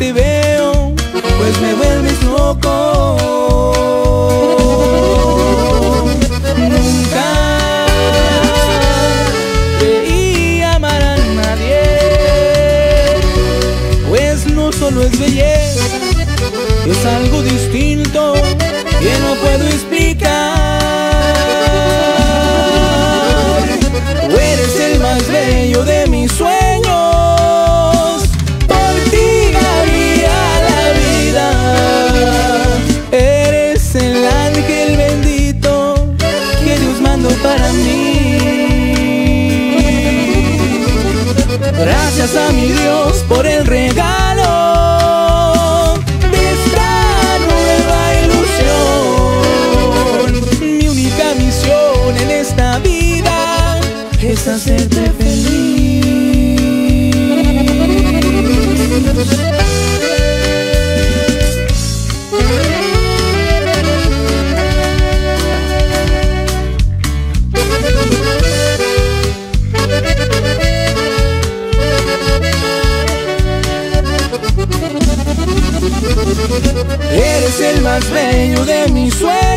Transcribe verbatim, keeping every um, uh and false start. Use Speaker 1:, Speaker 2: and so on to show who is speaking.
Speaker 1: te veo, pues me vuelves loco. Nunca creí amar a nadie, pues no solo es belleza, es algo distinto que no puedo explicar. Tú eres el más bello de mis sueños, por ti daría la vida. Eres el ángel bendito que Dios mandó para mí. Gracias a mi Dios por el regalo de esta nueva ilusión. Mi única misión en esta vida es hacerte feliz. Eres el más bello de mis sueños,